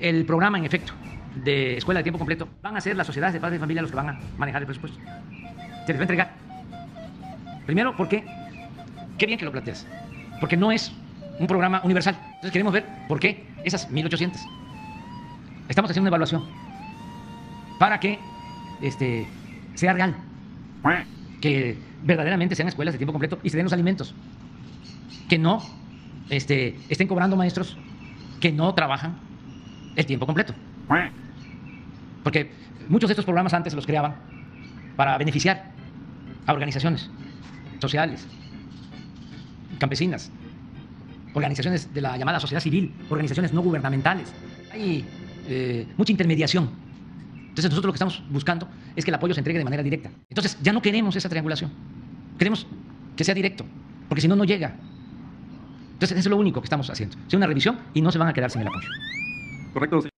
el programa, en efecto, de escuela de tiempo completo, van a ser las sociedades de padres de familia los que van a manejar el presupuesto. Se les va a entregar. Primero, porque, qué bien que lo planteas, porque no es un programa universal. Entonces queremos ver por qué esas 1.800. Estamos haciendo una evaluación para que sea real, que verdaderamente sean escuelas de tiempo completo y se den los alimentos, que no estén cobrando maestros que no trabajan el tiempo completo. Porque muchos de estos programas antes los creaban para beneficiar a organizaciones sociales, campesinas, organizaciones de la llamada sociedad civil, organizaciones no gubernamentales. Hay mucha intermediación. Entonces nosotros lo que estamos buscando es que el apoyo se entregue de manera directa. Entonces ya no queremos esa triangulación. Queremos que sea directo, porque si no, no llega. Entonces eso es lo único que estamos haciendo. Es una revisión y no se van a quedar sin el apoyo. Correcto.